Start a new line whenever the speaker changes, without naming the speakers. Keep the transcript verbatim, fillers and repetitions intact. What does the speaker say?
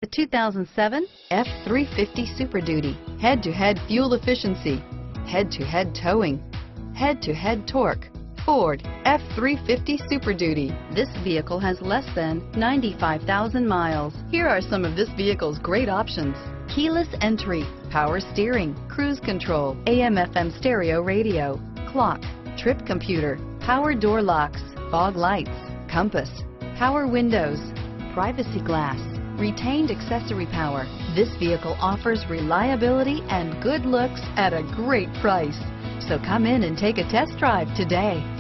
The two thousand seven F three fifty Super Duty. Head-to-head fuel efficiency, head-to-head towing, head-to-head torque. Ford F three fifty Super Duty. This vehicle has less than ninety-five thousand miles. Here are some of this vehicle's great options: keyless entry, power steering, cruise control, A M F M stereo radio, clock, trip computer, power door locks, fog lights, compass, power windows, privacy glass, retained accessory power. This vehicle offers reliability and good looks at a great price. So come in and take a test drive today.